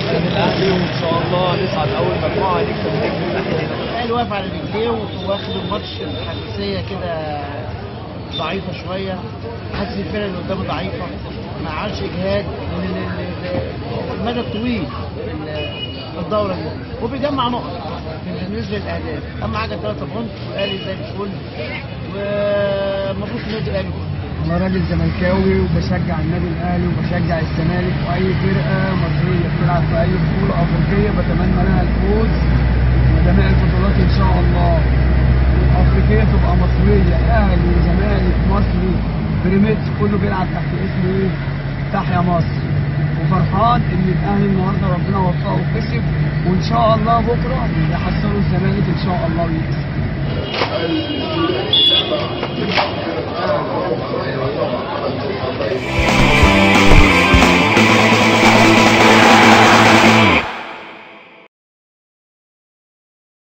عشان الاهلي، وان شاء الله نصعد اول مجموعه نكسب النجم الاهلي. الاهلي واقف على رجليه واخد الماتش الحساسيه كده ضعيفه شويه، حاسس الفرقه اللي قدامه ضعيفه، ما عملش اجهاد المدى الطويل في الدوره دي، وبيجمع نقط بالنسبه للاهداف. اهم حاجه 3 بونت والاهلي زي الفل، ومبروك النادي الاهلي. انا راجل زملكاوي وبشجع النادي الاهلي وبشجع الزمالك، واي فرقه مصريه بتلعب في اي بطوله افريقيه بتمنى لها الفوز وجميع البطولات ان شاء الله. الافريقيه تبقى مصريه، اهلي زمالك مصري بيراميدز كله بيلعب تحت اسم ايه؟ تحيا مصر. وفرحان ان الاهلي النهارده ربنا وفقه وكسب، وان شاء الله بكره يحصلوا الزمالك ان شاء الله ويكسب.